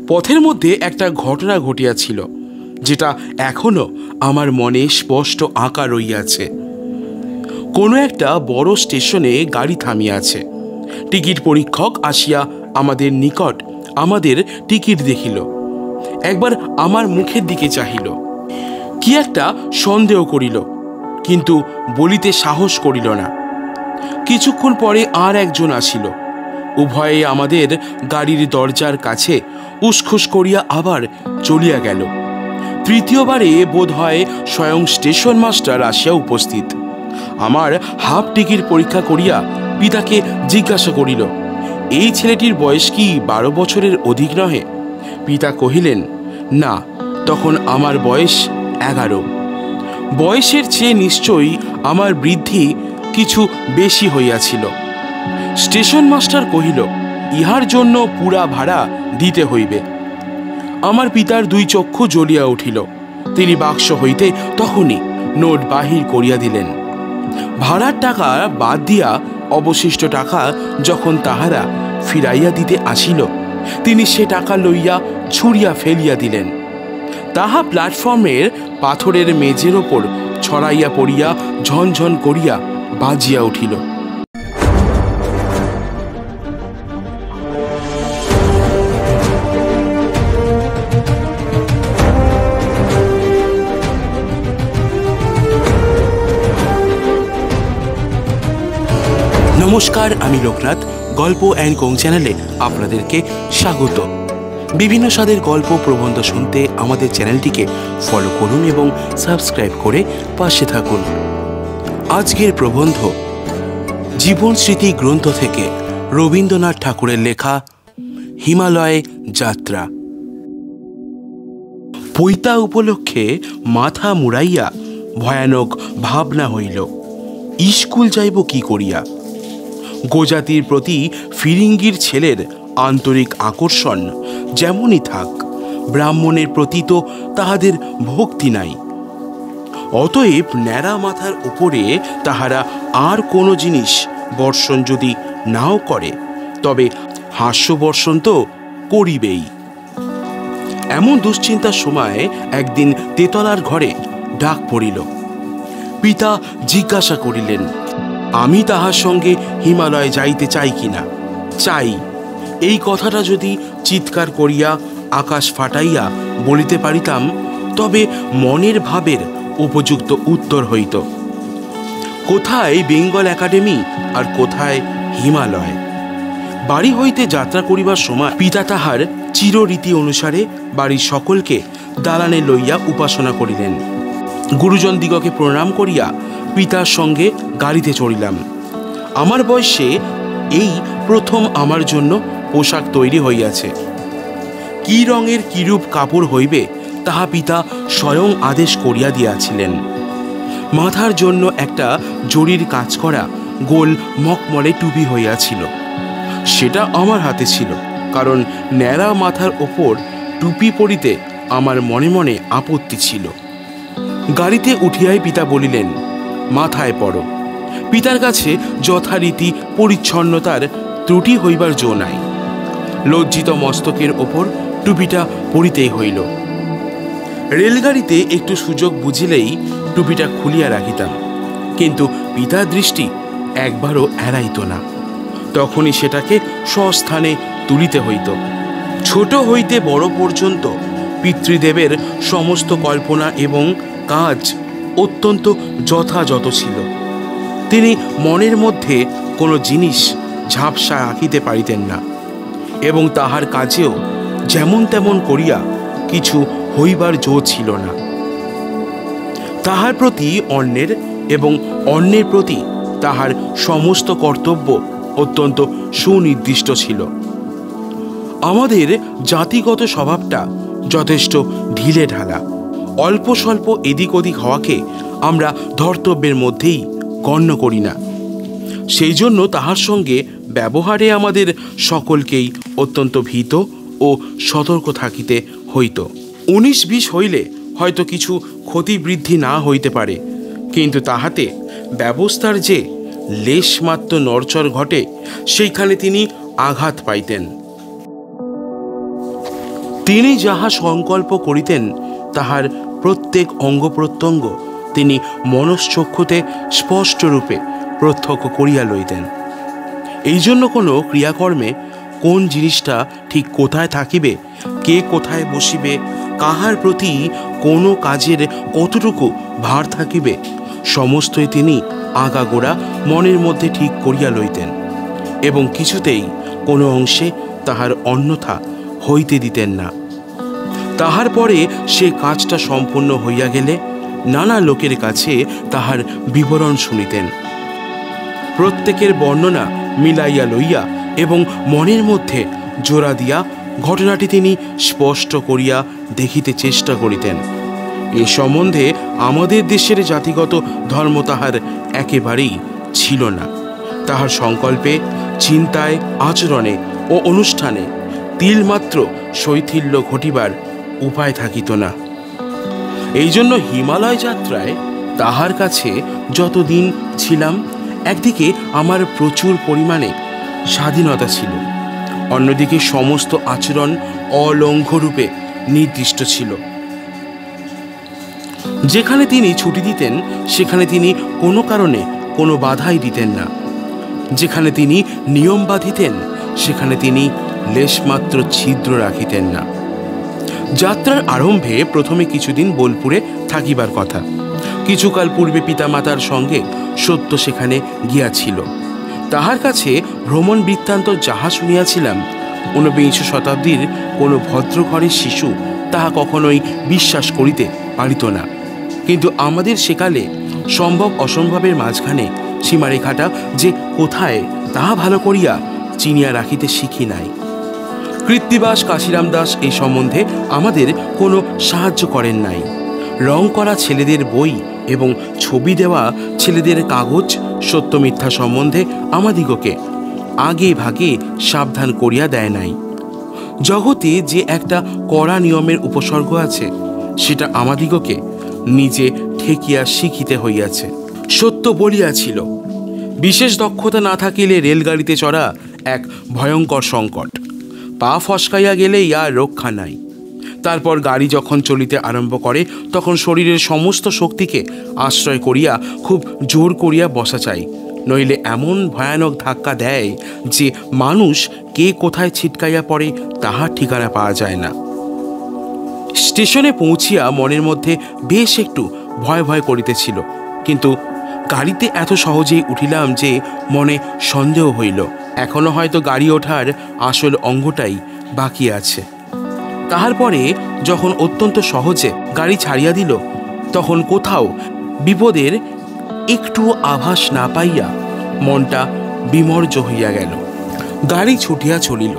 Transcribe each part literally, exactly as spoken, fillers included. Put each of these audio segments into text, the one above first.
পথের মধ্যে একটা ঘটনা ঘটিয়াছিল, যেটা এখনো আমার মনে স্পষ্ট আঁকা রইয়াছে। কোনো একটা বড় স্টেশনে গাড়ি থামিয়াছে। টিকিট পরীক্ষক আসিয়া আমাদের নিকট আমাদের টিকিট দেখিল, একবার আমার মুখের দিকে চাহিল, কি একটা সন্দেহ করিল, কিন্তু বলিতে সাহস করিল না। কিছুক্ষণ পরে আর একজন আসিল। উভয়ে আমাদের গাড়ির দরজার কাছে উসখুস করিয়া আবার চলিয়া গেল। তৃতীয়বারে বোধ হয় স্বয়ং স্টেশন মাস্টার আসিয়া উপস্থিত। আমার হাফ টিকিট পরীক্ষা করিয়া পিতাকে জিজ্ঞাসা করিল, এই ছেলেটির বয়স কি বারো বছরের অধিক নহে? পিতা কহিলেন, না, তখন আমার বয়স এগারো। বয়সের চেয়ে নিশ্চয়ই আমার বৃদ্ধি কিছু বেশি হইয়াছিল। স্টেশন মাস্টার কহিল, ইহার জন্য পুরা ভাড়া দিতে হইবে। আমার পিতার দুই চক্ষু জ্বলিয়া উঠিল। তিনি বাক্স হইতে তখনই নোট বাহির করিয়া দিলেন। ভাড়ার টাকা বাদ দিয়া অবশিষ্ট টাকা যখন তাহারা ফিরাইয়া দিতে আসিল, তিনি সে টাকা লইয়া ছুঁড়িয়া ফেলিয়া দিলেন। তাহা প্ল্যাটফর্মের পাথরের মেজের ওপর ছড়াইয়া পড়িয়া ঝনঝন করিয়া বাজিয়া উঠিল। নমস্কার, আমি লোকনাথ। গল্প অ্যান্ড কোং চ্যানেলে আপনাদেরকে স্বাগত। বিভিন্ন স্বাদের গল্প প্রবন্ধ শুনতে আমাদের চ্যানেলটিকে ফলো করুন এবং সাবস্ক্রাইব করে পাশে থাকুন। আজকের প্রবন্ধ জীবন স্মৃতি গ্রন্থ থেকে রবীন্দ্রনাথ ঠাকুরের লেখা হিমালয়ে যাত্রা। পৈতা উপলক্ষে মাথা মুড়াইয়া ভয়ানক ভাবনা হইল, স্কুল যাইব কি করিয়া। গোজাতির প্রতি ফিরিঙ্গির ছেলের আন্তরিক আকর্ষণ যেমনই থাক, ব্রাহ্মণের প্রতি তো তাহাদের ভক্তি নাই। অতএব ন্যাড়া মাথার উপরে তাহারা আর কোনো জিনিস বর্ষণ যদি নাও করে, তবে হাস্যবর্ষণ তো করিবেই। এমন দুশ্চিন্তার সময় একদিন তেতলার ঘরে ডাক পড়িল। পিতা জিজ্ঞাসা করিলেন, আমি তাহার সঙ্গে হিমালয়ে যাইতে চাই কিনা। চাই, এই কথাটা যদি চিৎকার করিয়া আকাশ ফাটাইয়া বলিতে পারিতাম, তবে মনের ভাবের উপযুক্ত উত্তর হইত। কোথায় বেঙ্গল একাডেমি আর কোথায় হিমালয়। বাড়ি হইতে যাত্রা করিবার সময় পিতা তাহার চিররীতি অনুসারে বাড়ির সকলকে দালানে লইয়া উপাসনা করিলেন। গুরুজন দিগকে প্রণাম করিয়া পিতার সঙ্গে গাড়িতে চড়িলাম। আমার বয়সে এই প্রথম আমার জন্য পোশাক তৈরি হইয়াছে। কি রঙের কিরূপ কাপড় হইবে তাহা পিতা স্বয়ং আদেশ করিয়া দিয়াছিলেন। মাথার জন্য একটা জরির কাজ করা গোল মকমলে টুপি হইয়াছিল। সেটা আমার হাতে ছিল, কারণ ন্যাড়া মাথার ওপর টুপি পরিতে আমার মনে মনে আপত্তি ছিল। গাড়িতে উঠিয়াই পিতা বলিলেন, মাথায় পড়ো। পিতার কাছে যথারীতি পরিচ্ছন্নতার ত্রুটি হইবার জো নাই। লজ্জিত মস্তকের ওপর টুপিটা পরিতেই হইল। রেলগাড়িতে একটু সুযোগ বুঝিলেই টুপিটা খুলিয়া রাখিতাম, কিন্তু পিতার দৃষ্টি একবারও এড়াইত না। তখনই সেটাকে স্বস্থানে তুলিতে হইত। ছোট হইতে বড় পর্যন্ত পিতৃদেবের সমস্ত কল্পনা এবং কাজ অত্যন্ত যথাযথ ছিল। তিনি মনের মধ্যে কোনো জিনিস ঝাপসা আঁকিতে পারিতেন না, এবং তাহার কাজেও যেমন তেমন করিয়া কিছু হইবার জো ছিল না। তাহার প্রতি অন্যের এবং অন্যের প্রতি তাহার সমস্ত কর্তব্য অত্যন্ত সুনির্দিষ্ট ছিল। আমাদের জাতিগত স্বভাবটা যথেষ্ট ঢিলে ঢালা। অল্প স্বল্প এদিক ওদিক হওয়াকে আমরা ধর্তব্যের মধ্যেই গণ্য করি না। সেই জন্য তাহার সঙ্গে ব্যবহারে আমাদের সকলকেই অত্যন্ত ভীত ও সতর্ক থাকিতে হইত। উনিশ বিশ হইলে হয়তো কিছু ক্ষতিবৃদ্ধি না হইতে পারে, কিন্তু তাহাতে ব্যবস্থার যে লেশমাত্র নড়চড় ঘটে, সেইখানে তিনি আঘাত পাইতেন। তিনি যাহা সংকল্প করিতেন তাহার প্রত্যেক অঙ্গ প্রত্যঙ্গ তিনি মনশ্চক্ষুতে স্পষ্টরূপে প্রত্যক্ষ করিয়া লইতেন। এই জন্য কোনো ক্রিয়াকর্মে কোন জিনিসটা ঠিক কোথায় থাকিবে, কে কোথায় বসিবে, কাহার প্রতি কোনো কাজের কতটুকু ভার থাকিবে, সমস্তই তিনি আগাগোড়া মনের মধ্যে ঠিক করিয়া লইতেন এবং কিছুতেই কোনো অংশে তাহার অন্যথা হইতে দিতেন না। তাহার পরে সে কাজটা সম্পূর্ণ হইয়া গেলে নানা লোকের কাছে তাহার বিবরণ শুনিতেন। প্রত্যেকের বর্ণনা মিলাইয়া লইয়া এবং মনের মধ্যে জোড়া দিয়া ঘটনাটি তিনি স্পষ্ট করিয়া দেখিতে চেষ্টা করিতেন। এ সম্বন্ধে আমাদের দেশের জাতিগত ধর্ম তাহার একেবারেই ছিল না। তাহার সংকল্পে, চিন্তায়, আচরণে ও অনুষ্ঠানে তিলমাত্র শৈথিল্য ঘটিবার উপায় থাকিত না। এই জন্য হিমালয় যাত্রায় তাহার কাছে যতদিন ছিলাম, একদিকে আমার প্রচুর পরিমাণে স্বাধীনতা ছিল, অন্যদিকে সমস্ত আচরণ অলঙ্ঘ্যরূপে নির্দিষ্ট ছিল। যেখানে তিনি ছুটি দিতেন সেখানে তিনি কোনো কারণে কোনো বাধাই দিতেন না। যেখানে তিনি নিয়ম বাঁধিতেন সেখানে তিনি লেশমাত্র ছিদ্র রাখিতেন না। যাত্রার আরম্ভে প্রথমে কিছুদিন বোলপুরে থাকিবার কথা। কিছুকাল পূর্বে পিতামাতার সঙ্গে সত্য সেখানে গিয়াছিল। তাহার কাছে ভ্রমণ বৃত্তান্ত যাহা শুনিয়াছিলাম, ঊনবিংশ শতাব্দীর কোনো ভদ্রঘরের শিশু তাহা কখনোই বিশ্বাস করিতে পারিত না। কিন্তু আমাদের সেকালে সম্ভব অসম্ভবের মাঝখানে সীমারেখাটা যে কোথায় তাহা ভালো করিয়া চিনিয়া রাখিতে শিখি নাই। কৃত্তিবাস কাশিরাম দাস এই সম্বন্ধে আমাদের কোনো সাহায্য করেন নাই। রং করা ছেলেদের বই এবং ছবি দেওয়া ছেলেদের কাগজ সত্য মিথ্যা সম্বন্ধে আমাদিগকে আগে ভাগে সাবধান করিয়া দেয় নাই। জগতে যে একটা কড়া নিয়মের উপসর্গ আছে, সেটা আমাদিগকে নিজে ঠেকিয়া শিখিতে হইয়াছে। সত্য বলিয়াছিল, বিশেষ দক্ষতা না থাকিলে রেলগাড়িতে চড়া এক ভয়ঙ্কর সংকট, পা ফসকাইয়া গেলেই আর রক্ষা নাই। তারপর গাড়ি যখন চলিতে আরম্ভ করে তখন শরীরের সমস্ত শক্তিকে আশ্রয় করিয়া খুব জোর করিয়া বসা চাই, নইলে এমন ভয়ানক ধাক্কা দেয় যে মানুষ কে কোথায় ছিটকাইয়া পড়ে তাহার ঠিকানা পাওয়া যায় না। স্টেশনে পৌঁছিয়া মনের মধ্যে বেশ একটু ভয় ভয় করিতেছিল, কিন্তু গাড়িতে এত সহজেই উঠিলাম যে মনে সন্দেহ হইল এখনো হয়তো গাড়ি ওঠার আসল অঙ্গটাই বাকি আছে। তাহার পরে যখন অত্যন্ত সহজে গাড়ি ছাড়িয়া দিল, তখন কোথাও বিপদের একটু আভাস না পাইয়া মনটা বিমর্য হইয়া গেল। গাড়ি ছুটিয়া চলিল।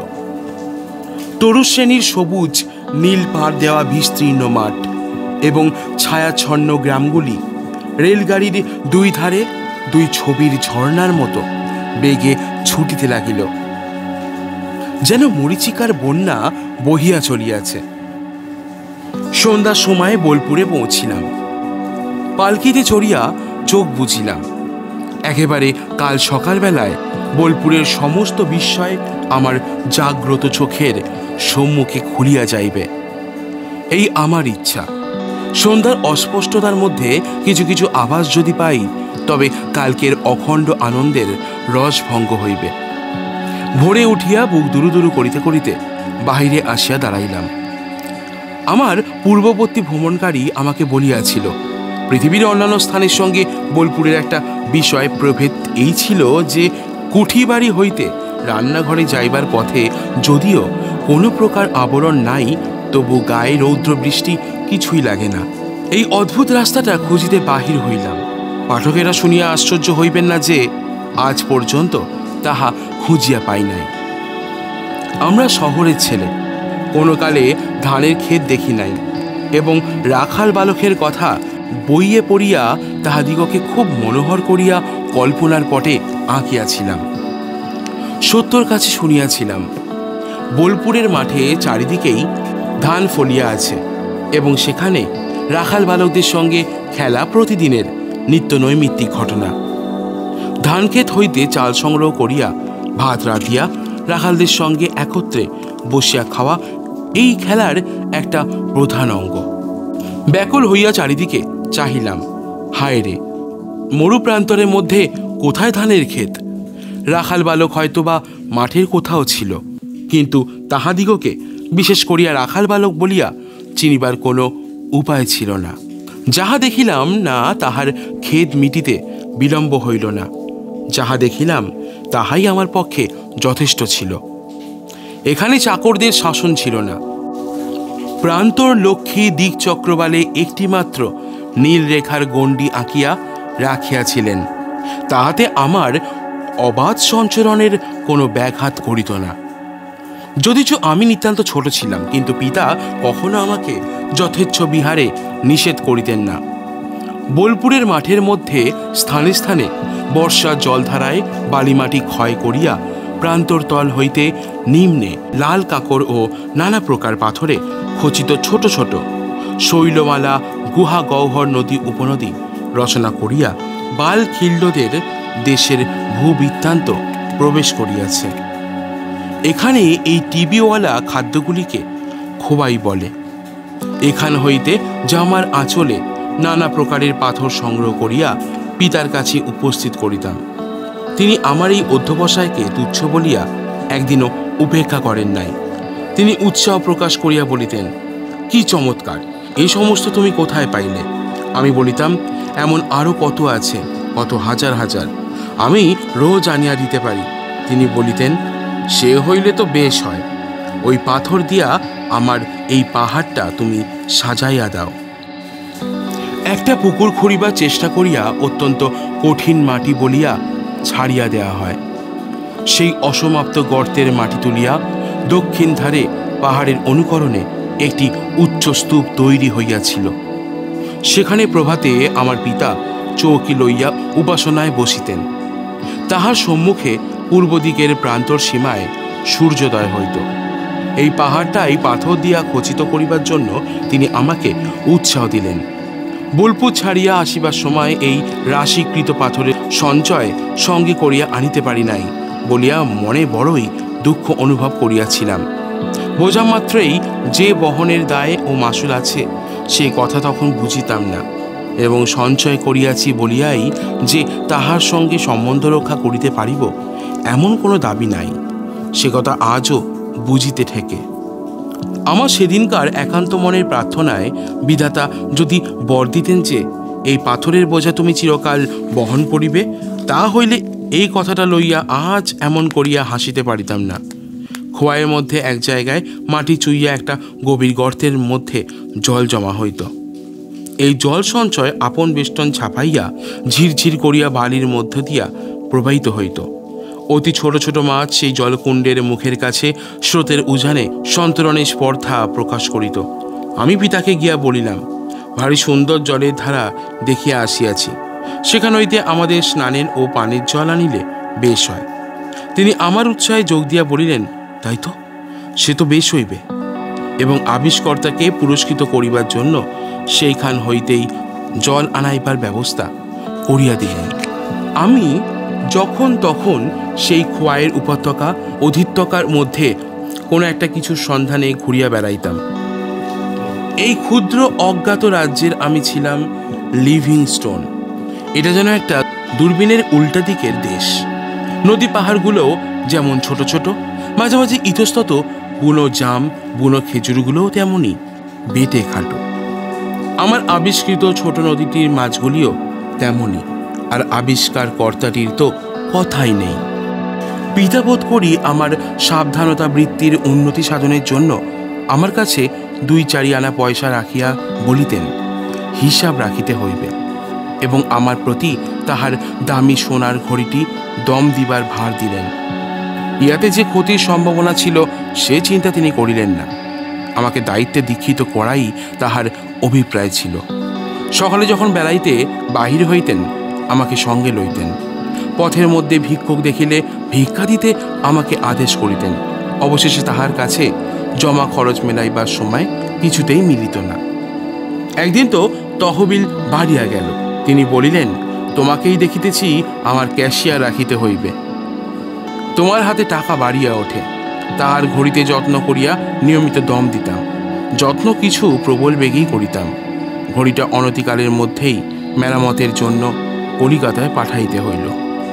তরুশ্রেণীর সবুজ নীল পাড় দেওয়া বিস্তীর্ণ মাঠ এবং ছায়াচ্ছন্ন গ্রামগুলি রেলগাড়ির দুই ধারে দুই ছবির ঝর্ণার মতো বেগে ছুটিতে লাগিল, যেন মরীচিকার বন্যা বহিয়া চলিয়াছে। সন্ধ্যার সময় বোলপুরে পৌঁছিলাম। পালকিতে চড়িয়া চোখ বুঝিলাম। একেবারে কাল সকালবেলায় বোলপুরের সমস্ত বিস্ময় আমার জাগ্রত চোখের সম্মুখে খুলিয়া যাইবে, এই আমার ইচ্ছা। সন্ধ্যার অস্পষ্টতার মধ্যে কিছু কিছু আভাস যদি পাই, তবে কালকের অখণ্ড আনন্দের রসভঙ্গ হইবে। ভোরে উঠিয়া বুক দুরু দুরু করিতে করিতে বাহিরে আসিয়া দাঁড়াইলাম। আমার পূর্ববর্তী ভ্রমণকারী আমাকে বলিয়াছিল, পৃথিবীর অন্যান্য স্থানের সঙ্গে বোলপুরের একটা বিষয় প্রভেদ এই ছিল যে কুঠি বাড়ি হইতে রান্নাঘরে যাইবার পথে যদিও কোনো প্রকার আবরণ নাই, তবু গায়ে রৌদ্র বৃষ্টি কিছুই লাগে না। এই অদ্ভুত রাস্তাটা খুঁজিতে বাহির হইলাম। পাঠকেরা শুনিয়া আশ্চর্য হইবেন না যে আজ পর্যন্ত তাহা খুঁজিয়া পাই নাই। আমরা শহরের ছেলে, কোনো কালে ধানের ক্ষেত দেখি নাই এবং রাখাল বালকের কথা বইয়ে পড়িয়া তাহাদিগকে খুব মনোহর করিয়া কল্পনার পটে আঁকিয়াছিলাম। সত্যর কাছে শুনিয়াছিলাম, বোলপুরের মাঠে চারিদিকেই ধান ফলিয়া আছে এবং সেখানে রাখাল বালকদের সঙ্গে খেলা প্রতিদিনের নিত্য নৈমিত্তিক ঘটনা। ধানক্ষেত হইতে চাল সংগ্রহ করিয়া ভাত রাঁধিয়া রাখালদের সঙ্গে একত্রে বসিয়া খাওয়া এই খেলার একটা প্রধান অঙ্গ। ব্যাকুল হইয়া চারিদিকে চাহিলাম। হায় রে, মরু প্রান্তরের মধ্যে কোথায় ধানের ক্ষেত? রাখাল বালক হয়তোবা মাঠের কোথাও ছিল, কিন্তু তাহাদিগকে বিশেষ করিয়া রাখাল বালক বলিয়া চিনিবার কোনো উপায় ছিল না। যাহা দেখিলাম না তাহার খেদ মিটিতে বিলম্ব হইল না। যাহা দেখিলাম তাহাই আমার পক্ষে যথেষ্ট ছিল। এখানে চাকরদের শাসন ছিল না। প্রান্তর লক্ষ্মী দিক চক্রবালে একটিমাত্র নীল রেখার গণ্ডি আঁকিয়া রাখিয়াছিলেন, তাহাতে আমার অবাধ সঞ্চরণের কোনো ব্যাঘাত করিত না। যদিচ আমি নিতান্ত ছোট ছিলাম, কিন্তু পিতা কখনো আমাকে যথেচ্ছ বিহারে নিষেধ করিতেন না। বোলপুরের মাঠের মধ্যে স্থানে স্থানে বর্ষার জলধারায় বালিমাটি ক্ষয় করিয়া প্রান্তর তল হইতে নিম্নে লাল কাকর ও নানা প্রকার পাথরে খচিত ছোট ছোট শৈলমালা গুহা গহ্বর নদী উপনদী রচনা করিয়া বাল খিল্যদের দেশের ভূবৃত্তান্ত প্রবেশ করিয়াছে। এখানে এই টিবিওয়ালা খাদ্যগুলিকে খোবাই বলে। এখান হইতে জামার আঁচলে নানা প্রকারের পাথর সংগ্রহ করিয়া পিতার কাছে উপস্থিত করিতাম। তিনি আমার এই অধ্যবসায়কে তুচ্ছ বলিয়া একদিনও উপেক্ষা করেন নাই। তিনি উৎসাহ প্রকাশ করিয়া বলিতেন, কি চমৎকার, এই সমস্ত তুমি কোথায় পাইলে? আমি বলিতাম, এমন আরও কত আছে, কত হাজার হাজার, আমি রোজ আনিয়া দিতে পারি। তিনি বলিতেন, সে হইলে তো বেশ হয়, ওই পাথর দিয়া আমার এই পাহাড়টা তুমি সাজাইয়া দাও। একটা পুকুর খুঁড়িবার চেষ্টা করিয়া অত্যন্ত কঠিন মাটি বলিয়া ছাড়িয়া দেয়া হয়। সেই অসমাপ্ত গর্তের মাটি তুলিয়া দক্ষিণ ধারে পাহাড়ের অনুকরণে একটি উচ্চ স্তূপ তৈরি হইয়াছিল। সেখানে প্রভাতে আমার পিতা চৌকি লইয়া উপাসনায় বসিতেন। তাহার সম্মুখে পূর্ব দিকের প্রান্তর সীমায় সূর্যোদয় হইত। এই পাহাড়টাই পাথর দিয়া খচিত করিবার জন্য তিনি আমাকে উৎসাহ দিলেন। বোলপুর ছাড়িয়া আসিবার সময় এই রাশিকৃত পাথরের সঞ্চয় সঙ্গে করিয়া আনিতে পারি নাই বলিয়া মনে বড়ই দুঃখ অনুভব করিয়াছিলাম। বোঝা মাত্রই যে বহনের দায় ও মাসুল আছে সে কথা তখন বুঝিতাম না, এবং সঞ্চয় করিয়াছি বলিয়াই যে তাহার সঙ্গে সম্বন্ধ রক্ষা করিতে পারিব এমন কোনো দাবি নাই, সে কথা আজও বুঝিতে ঠেকে। আমার সেদিনকার একান্ত মনের প্রার্থনায় বিধাতা যদি বর দিতেন যে এই পাথরের বোঝা তুমি চিরকাল বহন করিবে, তা হইলে এই কথাটা লইয়া আজ এমন করিয়া হাসিতে পারিতাম না। খোয়াইয়ের মধ্যে এক জায়গায় মাটি চুইয়া একটা গভীর গর্তের মধ্যে জল জমা হইত। এই জল সঞ্চয় আপন বেষ্টন ছাপাইয়া ঝিরঝির করিয়া বালির মধ্য দিয়া প্রবাহিত হইত। অতি ছোট ছোট মাছ সেই জলকুণ্ডের মুখের কাছে স্রোতের উজানে সন্তরণে স্পর্ধা প্রকাশ করিত। আমি পিতাকে গিয়া বলিলাম, ভারী সুন্দর জলের ধারা দেখিয়া আসিয়াছি, সেখান হইতে আমাদের স্নানের ও পানির জল আনিলে বেশ হয়। তিনি আমার উৎসাহে যোগ দিয়া বলিলেন, তাই তো, সে তো বেশ হইবে, এবং আবিষ্কর্তাকে পুরস্কৃত করিবার জন্য সেইখান হইতেই জল আনাইবার ব্যবস্থা করিয়া দিলেন। আমি যখন তখন সেই খোয়াইয়ের উপত্যকা অধিত্যকার মধ্যে কোনো একটা কিছুর সন্ধানে ঘুরিয়া বেড়াইতাম। এই ক্ষুদ্র অজ্ঞাত রাজ্যের আমি ছিলাম লিভিংস্টোন। এটা যেন একটা দূরবীনের উল্টা দিকের দেশ। নদী পাহাড়গুলোও যেমন ছোট ছোট, মাঝে মাঝে ইতস্তত বুনো জাম, বুনো খেজুরগুলোও তেমনই বেটে খাটো। আমার আবিষ্কৃত ছোট নদীটির মাছগুলিও তেমনই, আর আবিষ্কার কর্তাটির তো কথাই নেই। পিতাবোধ করি আমার সাবধানতা বৃত্তির উন্নতি সাধনের জন্য আমার কাছে দুই চারি আনা পয়সা রাখিয়া বলিতেন, হিসাব রাখিতে হইবে, এবং আমার প্রতি তাহার দামি সোনার ঘড়িটি দম দিবার ভার দিলেন। ইহাতে যে ক্ষতির সম্ভাবনা ছিল সে চিন্তা তিনি করিলেন না। আমাকে দায়িত্বে দীক্ষিত করাই তাহার অভিপ্রায় ছিল। সকালে যখন বেড়াইতে বাহির হইতেন আমাকে সঙ্গে লইতেন। পথের মধ্যে ভিক্ষুক দেখিলে ভিক্ষা দিতে আমাকে আদেশ করিতেন। অবশেষে তাহার কাছে জমা খরচ মেলাইবার সময় কিছুতেই মিলিত না। একদিন তো তহবিল বাড়িয়া গেল। তিনি বলিলেন, তোমাকেই দেখিতেছি আমার ক্যাশিয়ার রাখিতে হইবে। তোমার হাতে টাকা বাড়িয়া ওঠে, তাহার ঘড়িতে যত্ন করিয়া নিয়মিত দম দিতাম। যত্ন কিছু প্রবল বেগেই করিতাম। ঘড়িটা অনতিকালের মধ্যেই মেরামতের জন্য কলিকাতায় পাঠাইতে হইল।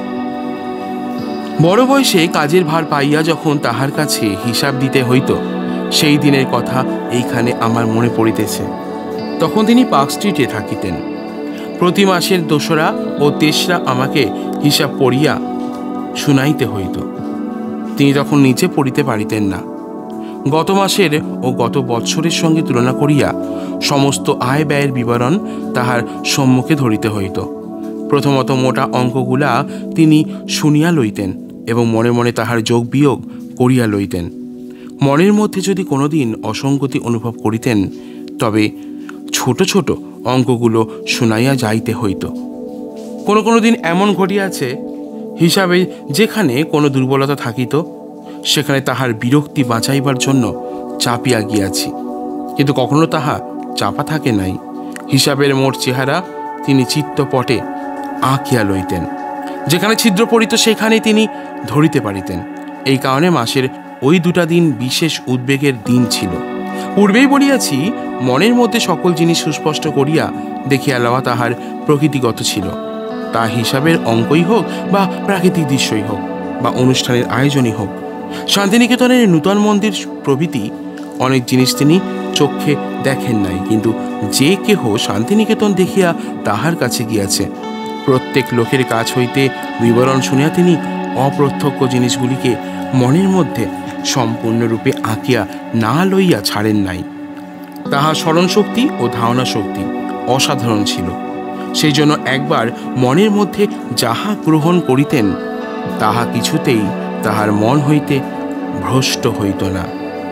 বড় বয়সে কাজের ভার পাইয়া যখন তাহার কাছে হিসাব দিতে হইত, সেই দিনের কথা এইখানে আমার মনে পড়িতেছে। তখন তিনি পার্ক স্ট্রিটে থাকিতেন। প্রতি মাসের দোসরা ও তেসরা আমাকে হিসাব পড়িয়া শুনাইতে হইত। তিনি তখন নিচে পড়িতে পারিতেন না। গত মাসের ও গত বৎসরের সঙ্গে তুলনা করিয়া সমস্ত আয় ব্যয়ের বিবরণ তাহার সম্মুখে ধরিতে হইত। প্রথমত মোটা অঙ্কগুলা তিনি শুনিয়া লইতেন এবং মনে মনে তাহার যোগ বিয়োগ করিয়া লইতেন। মনের মধ্যে যদি কোনোদিন অসঙ্গতি অনুভব করিতেন, তবে ছোট ছোট অঙ্কগুলো শুনাইয়া যাইতে হইত। কোনো কোনো দিন এমন ঘটিয়াছে, হিসাবে যেখানে কোনো দুর্বলতা থাকিত, সেখানে তাহার বিরক্তি বাঁচাইবার জন্য চাপিয়া গিয়াছি, কিন্তু কখনো তাহা চাপা থাকে নাই। হিসাবের মোট চেহারা তিনি চিত্তপটে আঁকিয়া লইতেন। যেখানে ছিদ্র পড়িত সেখানে তিনি ধরিতে পারিতেন। এই কারণে মাসের ওই দুটা দিন বিশেষ উদ্বেগের দিন ছিল। পূর্বেই বলিয়াছি, মনের মধ্যে সকল জিনিস সুস্পষ্ট করিয়া দেখিয়া লওয়া তাহার প্রকৃতিগত ছিল। তা হিসাবের অঙ্কই হোক বা প্রাকৃতিক দৃশ্যই হোক বা অনুষ্ঠানের আয়োজনই হোক। শান্তিনিকেতনের নূতন মন্দির প্রভৃতি অনেক জিনিস তিনি চক্ষে দেখেন নাই, কিন্তু যে কেহ শান্তিনিকেতন দেখিয়া তাহার কাছে গিয়াছে, প্রত্যেক লোকের কাছ হইতে বিবরণ শুনিয়া তিনি অপ্রত্যক্ষ জিনিসগুলিকে মনের মধ্যে সম্পূর্ণরূপে আঁকিয়া না লইয়া ছাড়েন নাই। তাহার স্মরণশক্তি ও ধারণা শক্তি অসাধারণ ছিল। সেই জন্য একবার মনের মধ্যে যাহা গ্রহণ করিতেন, তাহা কিছুতেই তাহার মন হইতে ভ্রষ্ট হইত না।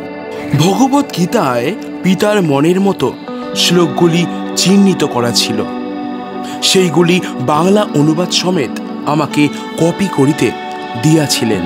ভগবত গীতায় পিতার মনের মতো শ্লোকগুলি চিহ্নিত করা ছিল। সেইগুলি বাংলা অনুবাদ সমেত আমাকে কপি করিতে দিয়াছিলেন।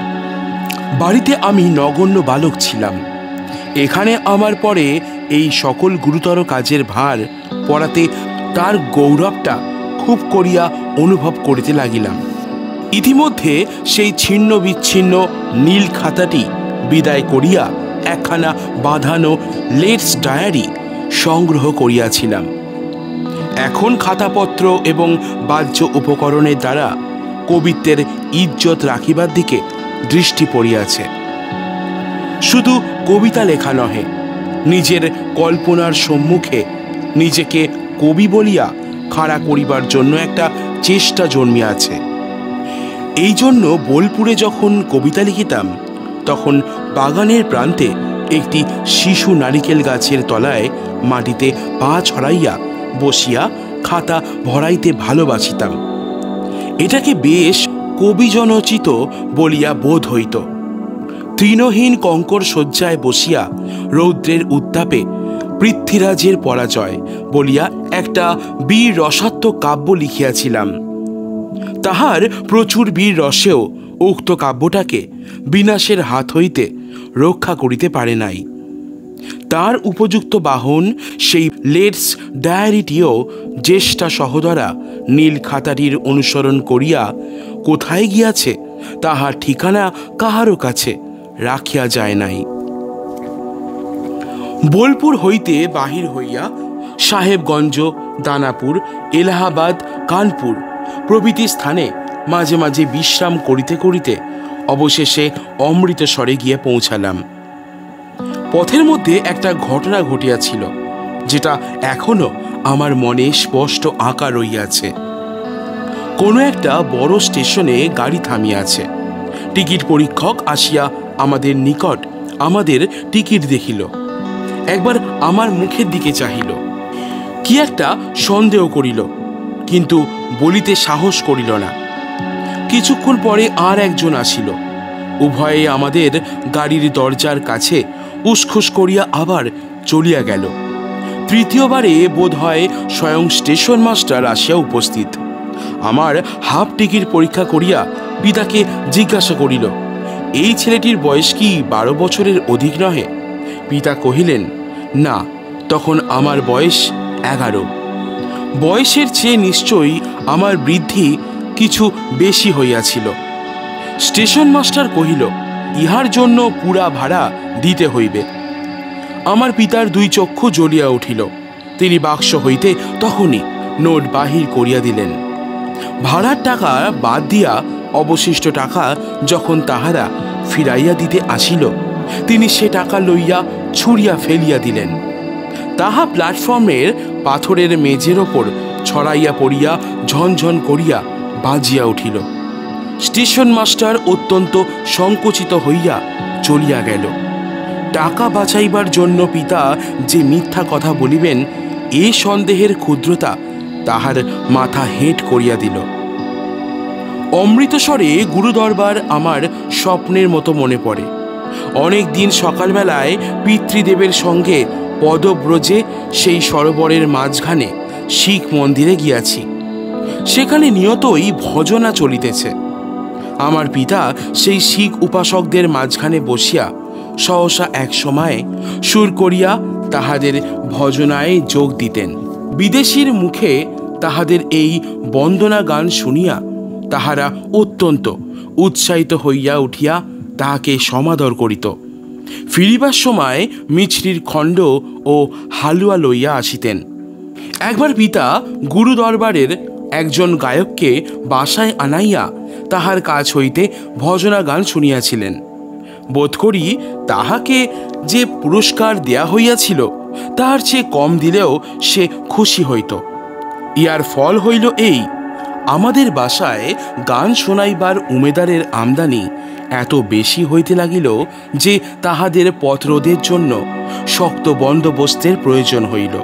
বাড়িতে আমি নগণ্য বালক ছিলাম। এখানে আমার পরে এই সকল গুরুতর কাজের ভার পড়াতে তার গৌরবটা খুব করিয়া অনুভব করিতে লাগিলাম। ইতিমধ্যে সেই ছিন্ন বিচ্ছিন্ন নীল খাতাটি বিদায় করিয়া একখানা বাঁধানো লেটস ডায়েরি সংগ্রহ করিয়াছিলাম। এখন খাতাপত্র এবং বাহ্য উপকরণের দ্বারা কবিত্বের ইজ্জত রাখিবার দিকে দৃষ্টি পড়িয়াছে। শুধু কবিতা লেখা নহে, নিজের কল্পনার সম্মুখে নিজেকে কবি বলিয়া খাড়া করিবার জন্য একটা চেষ্টা জন্মিয়াছে। এই জন্য বোলপুরে যখন কবিতা লিখিতাম, তখন বাগানের প্রান্তে একটি শিশু নারিকেল গাছের তলায় মাটিতে পা ছড়াইয়া বসিয়া খাতা ভরাইতে ভালোবাসিতাম। এটাকে বেশ কবিজনোচিত বলিয়া বোধ হইত। তৃণহীন কঙ্কর শয্যায় বসিয়া রৌদ্রের উত্তাপে পৃথ্বীরাজের পরাজয় বলিয়া একটা বীর রসাত্মক কাব্য লিখিয়াছিলাম। তাহার প্রচুর বীর রসেও উক্ত কাব্যটাকে বিনাশের হাত হইতে রক্ষা করিতে পারে নাই। তার উপযুক্ত বাহন সেই লেটস ডায়েরিটিও জ্যেষ্ঠা সহোদরা নীল খাতাটির অনুসরণ করিয়া কোথায় গিয়াছে তাহার ঠিকানা কাহারও কাছে রাখিয়া যায় নাই। বোলপুর হইতে বাহির হইয়া সাহেবগঞ্জ, দানাপুর, এলাহাবাদ, কানপুর প্রভৃতি স্থানে মাঝে মাঝে বিশ্রাম করিতে করিতে অবশেষে অমৃতসরে গিয়ে পৌঁছালাম। পথের মধ্যে একটা ঘটনা ঘটিয়াছিল, যেটা এখনো আমার মনে স্পষ্ট আঁকা রইয়াছে। কোনো একটা বড় স্টেশনে গাড়ি থামিয়াছে। টিকিট পরীক্ষক আসিয়া আমাদের নিকট আমাদের টিকিট দেখিল। একবার আমার মুখের দিকে চাহিল, কি একটা সন্দেহ করিল, কিন্তু বলিতে সাহস করিল না। কিছুক্ষণ পরে আর একজন আসিল। উভয়ে আমাদের গাড়ির দরজার কাছে উসখুস করিয়া আবার চলিয়া গেল। তৃতীয়বারে বোধ হয় স্বয়ং স্টেশন মাস্টার আসিয়া উপস্থিত। আমার হাফ টিকিট পরীক্ষা করিয়া পিতাকে জিজ্ঞাসা করিল, এই ছেলেটির বয়স কি বারো বছরের অধিক নহে? পিতা কহিলেন, না, তখন আমার বয়স এগারো। বয়সের চেয়ে নিশ্চয়ই আমার বৃদ্ধি কিছু বেশি হইয়াছিল। স্টেশন মাস্টার কহিল, ইহার জন্য পুরা ভাড়া দিতে হইবে। আমার পিতার দুই চক্ষু জ্বলিয়া উঠিল। তিনি বাক্স হইতে তখনই নোট বাহির করিয়া দিলেন। ভাড়ার টাকা বাদ দিয়া অবশিষ্ট টাকা যখন তাহারা ফিরাইয়া দিতে আসিল, তিনি সে টাকা লইয়া ছুঁড়িয়া ফেলিয়া দিলেন। তাহা প্ল্যাটফর্মের পাথরের মেঝের ওপর ছড়াইয়া পড়িয়া ঝনঝন করিয়া বাজিয়া উঠিল। স্টেশন মাস্টার অত্যন্ত সংকুচিত হইয়া চলিয়া গেল। টাকা বাঁচাইবার জন্য পিতা যে মিথ্যা কথা বলিবেন, এ সন্দেহের ক্ষুদ্রতা তাহার মাথা হেঁট করিয়া দিল। অমৃতসরে গুরুদরবার আমার স্বপ্নের মতো মনে পড়ে। অনেক দিন সকালবেলায় পিতৃদেবের সঙ্গে পদব্রজে সেই সরোবরের মাঝখানে শিখ মন্দিরে গিয়াছি। সেখানে নিয়তই ভজনা চলিতেছে। আমার পিতা সেই শিখ উপাসকদের মাঝখানে বসিয়া সহসা এক সময়ে সুর করিয়া তাহাদের ভজনায় যোগ দিতেন। বিদেশীর মুখে তাহাদের এই বন্দনা গান শুনিয়া তাহারা অত্যন্ত উৎসাহিত হইয়া উঠিয়া তাহাকে সমাদর করিত। ফিরিবার সময় মিছরির খণ্ড ও হালুয়া লইয়া আসিতেন। একবার পিতা গুরু দরবারের একজন গায়ককে বাসায় আনাইয়া তাহার কাছ হইতে ভজনা গান শুনিয়াছিলেন। বোধ করি তাহাকে যে পুরস্কার দেয়া হইয়াছিল তাহার চেয়ে কম দিলেও সে খুশি হইত। ইহার ফল হইল এই, আমাদের বাসায় গান শোনাইবার উমেদারের আমদানি এত বেশি হইতে লাগিল যে তাহাদের পথরোধের জন্য শক্ত বন্দোবস্তের প্রয়োজন হইল।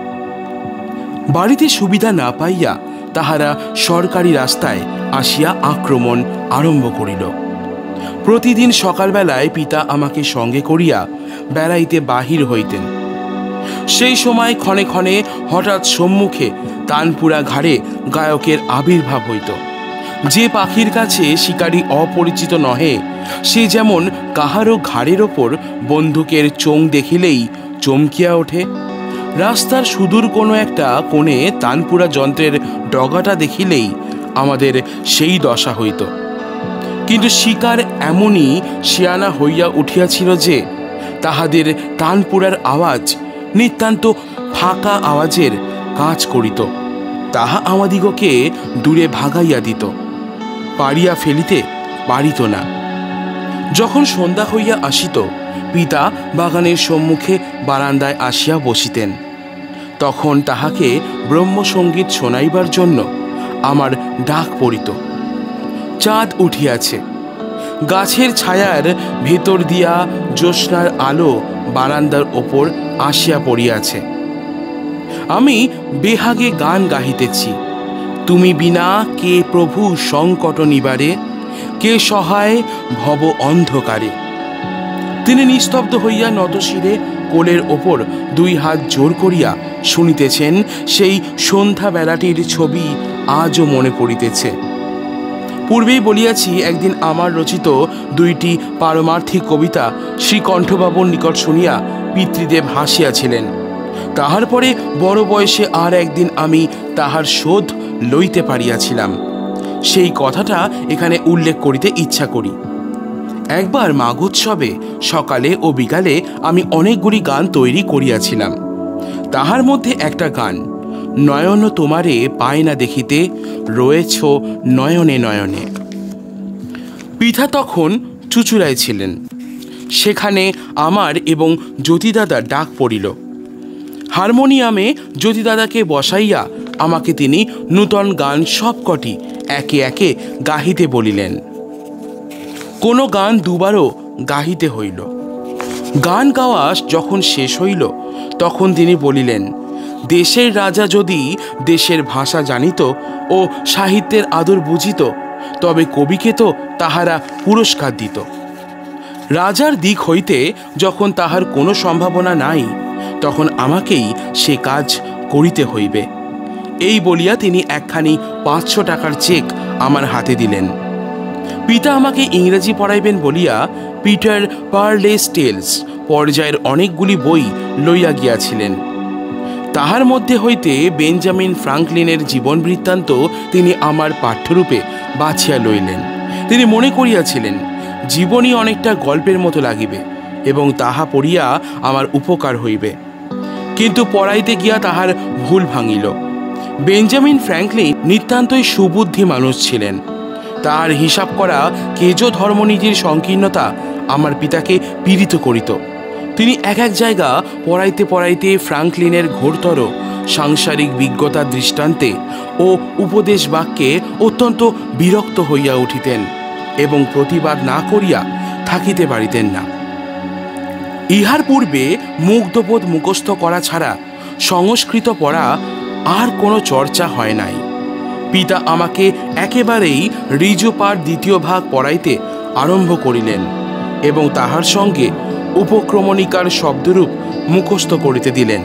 বাড়িতে সুবিধা না পাইয়া তাহারা সরকারি রাস্তায় আসিয়া আক্রমণ আরম্ভ করিল। প্রতিদিন সকালবেলায় পিতা আমাকে সঙ্গে করিয়া বেড়াইতে বাহির হইতেন। সেই সময় ক্ষণে ক্ষণে হঠাৎ সম্মুখে তানপুরা ঘাড়ে গায়কের আবির্ভাব হইত। যে পাখির কাছে শিকারী অপরিচিত নহে, সে যেমন কাহারও ঘাড়ের ওপর বন্দুকের চোং দেখিলেই চমকিয়া ওঠে, রাস্তার সুদূর কোনো একটা কোণে তানপুরা যন্ত্রের ডগাটা দেখিলেই আমাদের সেই দশা হইত। কিন্তু শিকার এমনই শিয়ানা হইয়া উঠিয়াছিল যে তাহাদের তানপুরার আওয়াজ নিতান্ত ফাঁকা আওয়াজের কাজ করিত। তাহা আমাদিগকে দূরে ভাগাইয়া দিত, পারিয়া ফেলিতে পারিত না। যখন সন্ধ্যা হইয়া আসিত, পিতা বাগানের সম্মুখে বারান্দায় আসিয়া বসিতেন। তখন তাহাকে ব্রহ্মসঙ্গীত শোনাইবার জন্য আমার ডাক পড়িত। চাঁদ উঠিয়াছে, গাছের ছায়ার ভেতর দিয়া জ্যোৎস্নার আলো বারান্দার ওপর আসিয়া পড়িয়াছে। আমি বেহাগে গান গাহিতেছি। তুমি বিনা কে প্রভু সংকট নিবারে, কে সহায় ভব অন্ধকারে। তিনি নিস্তব্ধ হইয়া নতশিরে কোলের ওপর দুই হাত জোর করিয়া শুনিতেছেন। সেই সন্ধ্যা বেলাটির ছবি আজও মনে পড়িতেছে। পূর্বেই বলিয়াছি, একদিন আমার রচিত দুইটি পারমার্থিক কবিতা শ্রীকণ্ঠবাবুর নিকট শুনিয়া পিতৃদেব হাসিয়াছিলেন। তাহার পরে বড় বয়সে আর একদিন আমি তাহার শোধ লইতে পারিয়াছিলাম। সেই কথাটা এখানে উল্লেখ করিতে ইচ্ছা করি। একবার মাঘোৎসবে সকালে ও বিকালে আমি অনেকগুলি গান তৈরি করিয়াছিলাম। তাহার মধ্যে একটা গান, নয়ন তোমারে পায় না দেখিতে, রয়েছ নয়নে নয়নে। পিতা তখন চুচুড়ায় ছিলেন। সেখানে আমার এবং জ্যোতিদাদার ডাক পড়িল। হারমোনিয়ামে জ্যোতিদাদাকে বসাইয়া আমাকে তিনি নূতন গান সবকটি একে একে গাহিতে বলিলেন। কোনো গান দুবারও গাহিতে হইল। গান গাওয়া যখন শেষ হইল, তখন তিনি বলিলেন, দেশের রাজা যদি দেশের ভাষা জানিত ও সাহিত্যের আদর বুঝিত, তবে কবিকে তো তাহারা পুরস্কার দিত। রাজার দিক হইতে যখন তাহার কোনো সম্ভাবনা নাই, তখন আমাকেই সে কাজ করিতে হইবে। এই বলিয়া তিনি একখানি পাঁচশো টাকার চেক আমার হাতে দিলেন। পিতা আমাকে ইংরেজি পড়াইবেন বলিয়া পিটার পারলেস টেলস পর্যায়ের অনেকগুলি বই লইয়া গিয়াছিলেন। তাহার মধ্যে হইতে বেঞ্জামিন ফ্রাঙ্কলিনের জীবন বৃত্তান্ত তিনি আমার পাঠ্যরূপে বাছিয়া লইলেন। তিনি মনে করিয়াছিলেন জীবনই অনেকটা গল্পের মতো লাগিবে এবং তাহা পড়িয়া আমার উপকার হইবে। কিন্তু পড়াইতে গিয়া তাহার ভুল ভাঙিল। বেঞ্জামিন ফ্র্যাঙ্কলিন নিতান্তই সুবুদ্ধি মানুষ ছিলেন। তাহার হিসাব করা কেজো ধর্মনীতির সংকীর্ণতা আমার পিতাকে পীড়িত করিত। তিনি এক এক জায়গা পড়াইতে পড়াইতে ফ্রাঙ্কলিনের ঘোরতর সাংসারিক বিজ্ঞতার দৃষ্টান্তে ও উপদেশ বাক্যে অত্যন্ত বিরক্ত হইয়া উঠিতেন এবং প্রতিবাদ না করিয়া থাকিতে পারিতেন না। ইহার পূর্বে মুগ্ধবোধ মুখস্থ করা ছাড়া সংস্কৃত পড়া আর কোনো চর্চা হয় নাই। পিতা আমাকে একেবারেই ঋজুপাঠ দ্বিতীয় ভাগ পড়াইতে আরম্ভ করিলেন এবং তাহার সঙ্গে উপক্রমণিকার শব্দরূপ মুখস্থ করিতে দিলেন।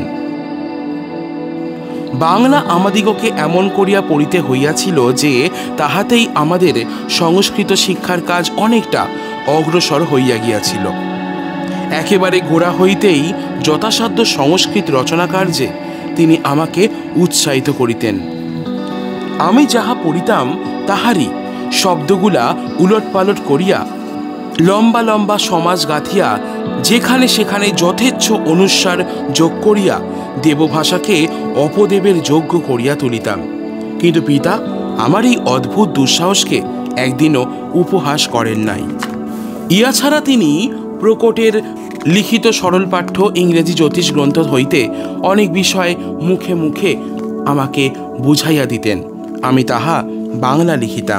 বাংলা আমাদিগকে এমন করিয়া পড়িতে হইয়াছিল যে তাহাতেই আমাদের সংস্কৃত শিক্ষার কাজ অনেকটা অগ্রসর হইয়া গিয়াছিল। একেবারে গোড়া হইতেই যথাসাধ্য সংস্কৃত রচনা কার্যে তিনি আমাকে উৎসাহিত করিতেন। আমি যাহা পড়িতাম তাহারই শব্দগুলা উলটপালট করিয়া লম্বা লম্বা সমাজ গাঁথিয়া যেখানে সেখানে যথেচ্ছ অনুস্বার যোগ করিয়া দেবভাষাকে অপদেবের যোগ্য করিয়া তুলিতাম। কিন্তু পিতা আমার এই অদ্ভুত দুঃসাহসকে একদিনও উপহাস করেন নাই। ইয়া ছাড়া তিনি প্রকটের লিখিত সরল পাঠ্য ইংরেজি জ্যোতিষ গ্রন্থ হইতে অনেক বিষয় মুখে মুখে আমাকে বুঝাইয়া দিতেন। আমি তাহা বাংলা লিখিতাম।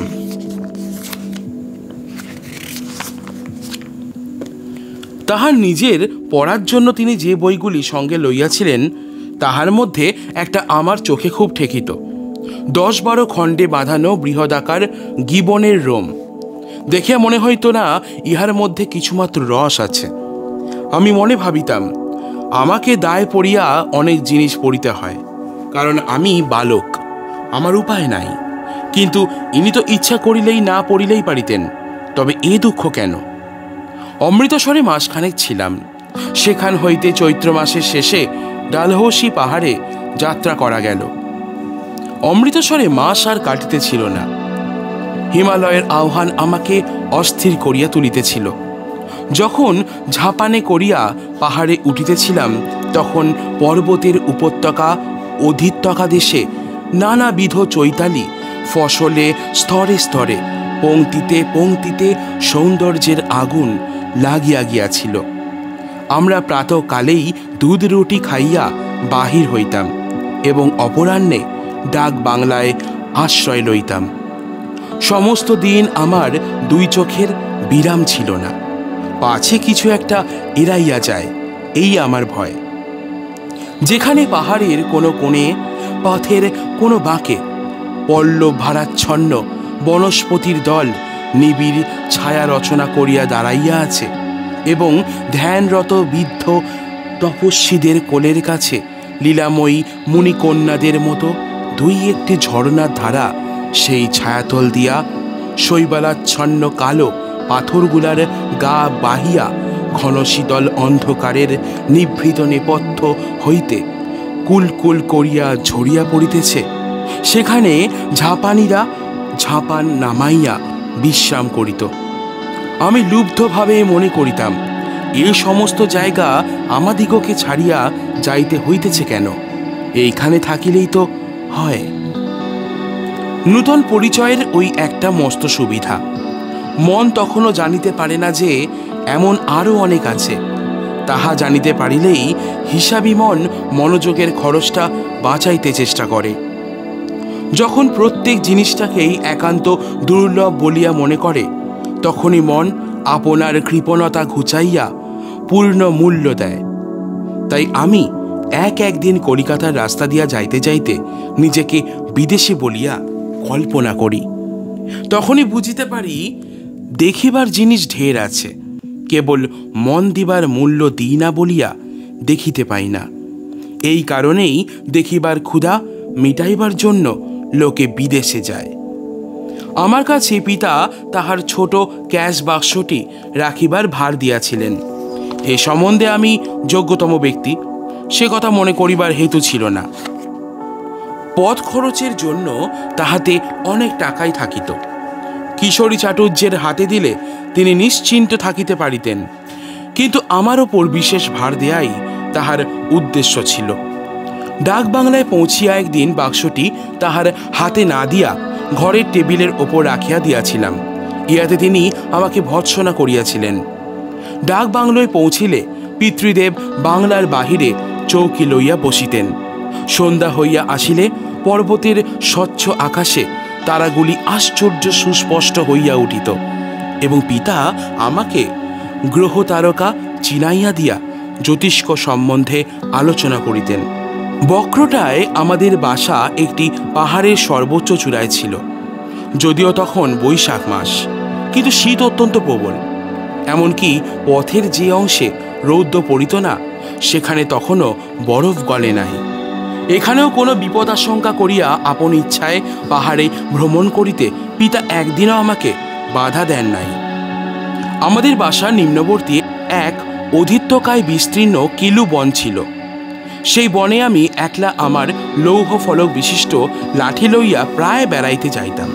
তাহার নিজের পড়ার জন্য তিনি যে বইগুলি সঙ্গে লইয়াছিলেন তাহার মধ্যে একটা আমার চোখে খুব ঠেকিত। দশ বারো খণ্ডে বাঁধানো বৃহদাকার গিবনের রোম দেখিয়া মনে হইতো না ইহার মধ্যে কিছুমাত্র রস আছে। আমি মনে ভাবিতাম আমাকে দায় পড়িয়া অনেক জিনিস পড়িতে হয়, কারণ আমি বালক, আমার উপায় নাই। কিন্তু ইনি তো ইচ্ছা করিলেই না পড়িলেই পারিতেন, তবে এ দুঃখ কেন? অমৃতসরে মাসখানেক ছিলাম। সেখান হইতে চৈত্র মাসের শেষে ডালহৌসি পাহাড়ে যাত্রা করা গেল। অমৃতসরে মাস আর কাটিতেছিল না। হিমালয়ের আহ্বান আমাকে অস্থির করিয়া তুলিতেছিল। যখন ঝাঁপানে করিয়া পাহাড়ে উঠিতেছিলাম তখন পর্বতের উপত্যকা অধিত্যকা দেশে নানাবিধ চৈতালি ফসলে স্তরে স্তরে পংক্তিতে পংক্তিতে সৌন্দর্যের আগুন লাগিয়া গিয়াছিল। আমরা প্রাতঃকালেই দুধ রুটি খাইয়া বাহির হইতাম এবং অপরাহ্নে ডাক বাংলায় আশ্রয় লইতাম। সমস্ত দিন আমার দুই চোখের বিরাম ছিল না, পাছে কিছু একটা এড়াইয়া যায় এই আমার ভয়। যেখানে পাহাড়ের কোনো কোণে পথের কোনো বাঁকে পল্লব ভারাচ্ছন্ন বনস্পতির দল নিবিড় ছায়া রচনা করিয়া দাঁড়াইয়া আছে এবং ধ্যানরত বৃদ্ধ তপস্বীদের কোলের কাছে লীলাময়ী মুনিকন্যাদের মতো দুই একটি ঝর্ণার ধারা সেই ছায়াতল দিয়া শৈবালাচ্ছন্ন কালো পাথরগুলার গা বাহিয়া ঘন শীতল অন্ধকারের নিভৃত নেপথ্য হইতে কুলকুল করিয়া ঝরিয়া পড়িতেছে, সেখানে ঝাঁপানিরা ঝাঁপান নামাইয়া বিশ্রাম করিত। আমি লুব্ধভাবে মনে করিতাম এই সমস্ত জায়গা আমাদিগকে ছাড়িয়া যাইতে হইতেছে কেন? এইখানে থাকিলেই তো হয়। নূতন পরিচয়ের ওই একটা মস্ত সুবিধা। মন তখনও জানিতে পারে না যে এমন আরও অনেক আছে। তাহা জানিতে পারিলেই হিসাবী মন মনোযোগের খরচটা বাঁচাইতে চেষ্টা করে। যখন প্রত্যেক জিনিসটাকেই একান্ত দুর্লভ বলিয়া মনে করে তখনই মন আপনার কৃপণতা ঘুচাইয়া পূর্ণ মূল্য দেয়। তাই আমি এক একদিন কলিকাতার রাস্তা দিয়া যাইতে যাইতে নিজেকে বিদেশি বলিয়া কল্পনা করি। তখনই বুঝিতে পারি দেখিবার জিনিস ঢের আছে, কেবল মন দিবার মূল্য দিই না বলিয়া দেখিতে পাই না। এই কারণেই দেখিবার ক্ষুধা মিটাইবার জন্য লোকে বিদেশে যায়। আমার কাছে পিতা তাহার ছোট ক্যাশ বাক্সটি রাখিবার ভার দিয়াছিলেন। এ সম্বন্ধে আমি যোগ্যতম ব্যক্তি সে কথা মনে করিবার হেতু ছিল না। পথ খরচের জন্য তাহাতে অনেক টাকাই থাকিত। কিশোরী চাটুর্যের হাতে দিলে তিনি নিশ্চিন্ত থাকিতে পারিতেন, কিন্তু আমার ওপর বিশেষ ভার দেয়াই তাহার উদ্দেশ্য ছিল। ডাক বাংলায় পৌঁছিয়া একদিন বাক্সটি তাহার হাতে না দিয়া ঘরের টেবিলের ওপর রাখিয়া দিয়াছিলাম। ইহাতে তিনি আমাকে ভৎসনা করিয়াছিলেন। ডাক বাংলায় পৌঁছিলে পিতৃদেব বাংলার বাহিরে চৌকি লইয়া বসিতেন। সন্ধ্যা হইয়া আসিলে পর্বতের স্বচ্ছ আকাশে তারাগুলি আশ্চর্য সুস্পষ্ট হইয়া উঠিত এবং পিতা আমাকে গ্রহ তারকা চিনাইয়া দিয়া জ্যোতিষ্ক সম্বন্ধে আলোচনা করিতেন। বক্রটায় আমাদের বাসা একটি পাহাড়ের সর্বোচ্চ চূড়ায় ছিল। যদিও তখন বৈশাখ মাস, কিন্তু শীত অত্যন্ত প্রবল। এমনকি পথের যে অংশে রৌদ্র পড়িত না, সেখানে তখনও বরফ গলে নাই। এখানেও কোনো বিপদাশঙ্কা করিয়া আপন ইচ্ছায় পাহাড়ে ভ্রমণ করিতে পিতা একদিনও আমাকে বাধা দেন নাই। আমাদের বাসার নিম্নবর্তী এক অধিত্যকায় বিস্তীর্ণ কিলু বন ছিল। সেই বনে আমি একলা আমার লৌহ ফলক বিশিষ্ট লাঠি লইয়া প্রায় বেড়াইতে যাইতাম।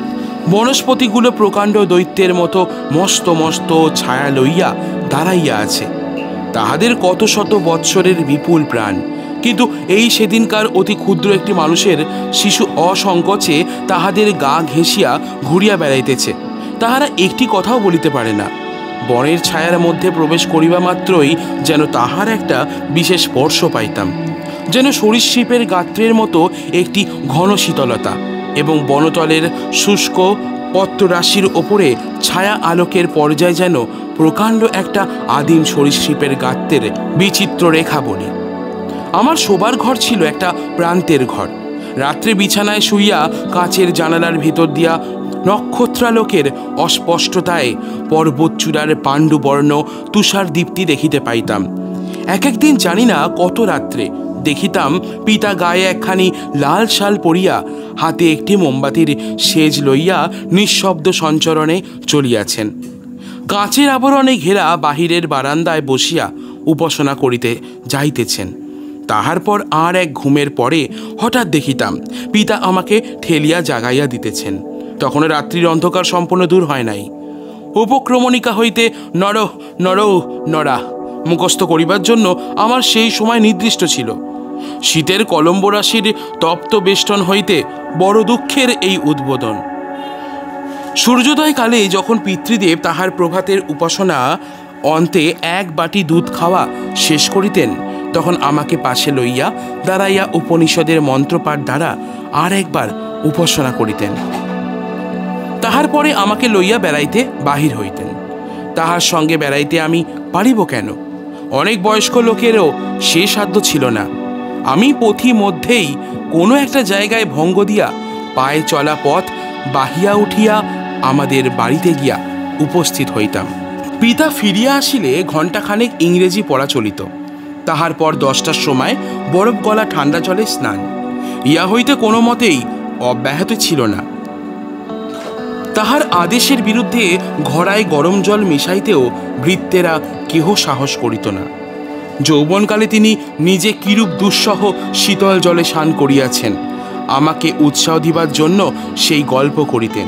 বনস্পতিগুলো প্রকাণ্ড দৈত্যের মতো মস্ত মস্ত ছায়া লইয়া দাঁড়াইয়া আছে। তাহাদের কত শত বৎসরের বিপুল প্রাণ, কিন্তু এই সেদিনকার অতি ক্ষুদ্র একটি মানুষের শিশু অসংকোচে তাহাদের গা ঘেঁষিয়া ঘুরিয়া বেড়াইতেছে। তাহারা একটি কথাও বলিতে পারে না। বনের ছায়ার মধ্যে প্রবেশ করিবা মাত্রই যেন তাহার একটা বিশেষ স্পর্শ পাইতাম, যেন সরীসৃপের গাত্রের মতো একটি ঘন শীতলতা এবং বনতলের শুষ্ক পত্ররাশির ওপরে ছায়া আলোকের পর্যায় যেন প্রকাণ্ড একটা আদিম সরীসৃপের গাত্রের বিচিত্র রেখা বলি। আমার শোবার ঘর ছিল একটা প্রান্তের ঘর। রাত্রে বিছানায় শুইয়া কাচের জানালার ভিতর দিয়া নক্ষত্রালোকের অস্পষ্টতায় পর্বতচূড়ার পাণ্ডুবর্ণ তুষার দীপ্তি দেখিতে পাইতাম। এক একদিন জানি না কত রাত্রে দেখিতাম পিতা গায়ে একখানি লাল শাল পরিয়া হাতে একটি মোমবাতির সেজ লইয়া নিঃশব্দ সঞ্চরণে চলিয়াছেন। কাঁচের আবরণে ঘেরা বাহিরের বারান্দায় বসিয়া উপাসনা করিতে যাইতেছেন। তাহার পর আর এক ঘুমের পরে হঠাৎ দেখিতাম পিতা আমাকে ঠেলিয়া জাগাইয়া দিতেছেন। তখন রাত্রির অন্ধকার সম্পূর্ণ দূর হয় নাই। উপক্রমণিকা হইতে নর নর নরা মুখস্থ করিবার জন্য আমার সেই সময় নির্দিষ্ট ছিল। শীতের কলম্ব রাশির তপ্ত বেষ্টন হইতে বড় দুঃখের এই উদ্বোধন। সূর্যোদয় কালে যখন পিতৃদেব তাহার প্রভাতের উপাসনা অন্তে এক বাটি দুধ খাওয়া শেষ করিতেন, তখন আমাকে পাশে লইয়া দাঁড়াইয়া উপনিষদের মন্ত্রপাঠ দ্বারা আর একবার উপাসনা করিতেন। তাহার পরে আমাকে লইয়া বেড়াইতে বাহির হইতেন। তাহার সঙ্গে বেড়াইতে আমি পারিব কেন? অনেক বয়স্ক লোকেরও সে সাধ্য ছিল না। আমি পথি মধ্যেই কোনো একটা জায়গায় ভঙ্গ দিয়া পায়ে চলা পথ বাহিয়া উঠিয়া আমাদের বাড়িতে গিয়া উপস্থিত হইতাম। পিতা ফিরিয়া আসিলে ঘণ্টাখানেক ইংরেজি পড়া চলিত। তাহার পর দশটার সময় বরফ গলা ঠান্ডা জলে স্নান ইয়া হইতে কোনো মতেই অব্যাহত ছিল না। তাহার আদেশের বিরুদ্ধে ঘড়ায় গরম জল মিশাইতেও ভৃত্যেরা কেহ সাহস করিত না। যৌবনকালে তিনি নিজে কিরূপ দুঃসহ শীতল জলে স্নান করিয়াছেন, আমাকে উৎসাহ দিবার জন্য সেই গল্প করিতেন।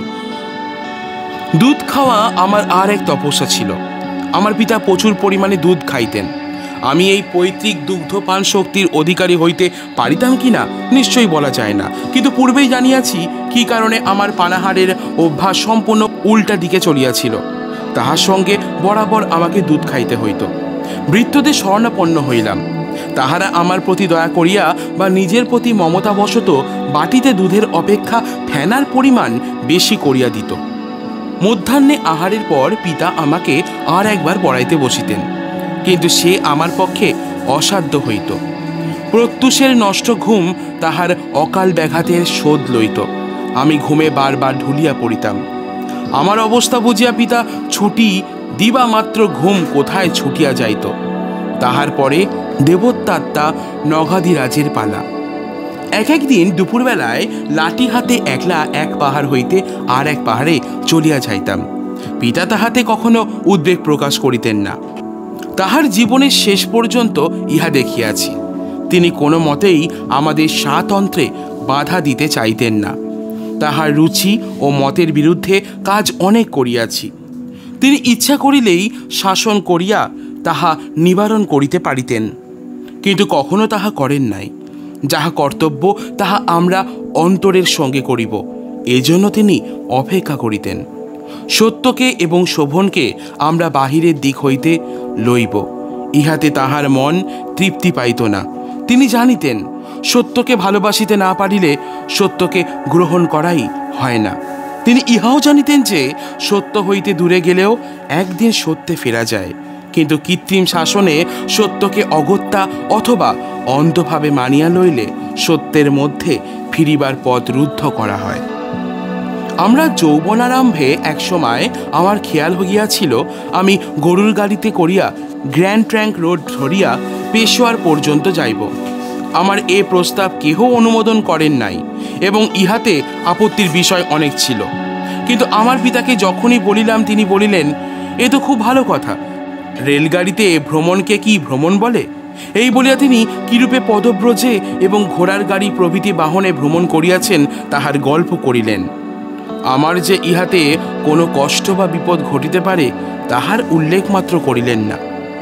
দুধ খাওয়া আমার আর এক তপস্যা ছিল। আমার পিতা প্রচুর পরিমাণে দুধ খাইতেন। আমি এই পৈতৃক দুগ্ধপান শক্তির অধিকারী হইতে পারিতাম কি না নিশ্চয়ই বলা যায় না, কিন্তু পূর্বেই জানিয়াছি কি কারণে আমার পানাহারের অভ্যাস সম্পূর্ণ উল্টা দিকে চলিয়াছিল। তাহার সঙ্গে বরাবর আমাকে দুধ খাইতে হইত। ভৃত্যদের শরণাপন্ন হইলাম। তাহারা আমার প্রতি দয়া করিয়া বা নিজের প্রতি মমতাবশত বাটিতে দুধের অপেক্ষা ফেনার পরিমাণ বেশি করিয়া দিত। মধ্যাহ্নে আহারের পর পিতা আমাকে আর একবার পড়াইতে বসিতেন, কিন্তু সে আমার পক্ষে অসাধ্য হইত। প্রত্যুষের নষ্ট ঘুম তাহার অকাল ব্যাঘাতের শোধ লইত। আমি ঘুমে বারবার ঢুলিয়া পড়িতাম। আমার অবস্থা বুঝিয়া পিতা ছুটি দিবা মাত্র ঘুম কোথায় ছুটিয়া যাইত। তাহার পরে দেবোত্তাত্মা নগাধিরাজের পালা। এক একদিন দুপুরবেলায় লাঠি হাতে একলা এক পাহাড় হইতে আর এক পাহাড়ে চলিয়া যাইতাম। পিতা তাহাতে কখনো উদ্বেগ প্রকাশ করিতেন না। তাহার জীবনের শেষ পর্যন্ত ইহা দেখিয়াছি, তিনি কোনো মতেই আমাদের স্বাতন্ত্রে বাধা দিতে চাইতেন না। তাহার রুচি ও মতের বিরুদ্ধে কাজ অনেক করিয়াছি। তিনি ইচ্ছা করিলেই শাসন করিয়া তাহা নিবারণ করিতে পারিতেন, কিন্তু কখনো তাহা করেন নাই। যাহা কর্তব্য তাহা আমরা অন্তরের সঙ্গে করিব, এজন্য তিনি অপেক্ষা করিতেন। সত্যকে এবং শোভনকে আমরা বাহিরের দিক হইতে লইব, ইহাতে তাহার মন তৃপ্তি পাইত না। তিনি জানিতেন সত্যকে ভালোবাসিতে না পারিলে সত্যকে গ্রহণ করাই হয় না। তিনি ইহাও জানিতেন যে সত্য হইতে দূরে গেলেও একদিন সত্যে ফেরা যায়, কিন্তু কৃত্রিম শাসনে সত্যকে অগত্যা অথবা অন্ধভাবে মানিয়া লইলে সত্যের মধ্যে ফিরিবার পথ রুদ্ধ করা হয়। আমরা যৌবনারম্ভে এক সময় আমার খেয়াল হইয়াছিল আমি গরুর গাড়িতে করিয়া গ্র্যান্ড ট্র্যাঙ্ক রোড ধরিয়া পেশোয়ার পর্যন্ত যাইব। আমার এ প্রস্তাব কেহ অনুমোদন করেন নাই এবং ইহাতে আপত্তির বিষয় অনেক ছিল, কিন্তু আমার পিতাকে যখনই বলিলাম তিনি বলিলেন, এ তো খুব ভালো কথা, রেলগাড়িতে ভ্রমণকে কি ভ্রমণ বলে? এই বলিয়া তিনি কিরূপে পদব্রজে এবং ঘোড়ার গাড়ি প্রভৃতি বাহনে ভ্রমণ করিয়াছেন তাহার গল্প করিলেন। আমার যে ইহাতে কোনো কষ্ট বা বিপদ ঘটিতে পারে তাহার উল্লেখ মাত্র করিলেন না।